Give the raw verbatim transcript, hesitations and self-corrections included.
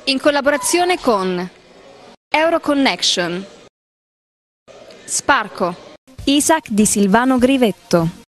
In collaborazione con Euroconnection, Sparco, Isaac di Silvano Grivetto.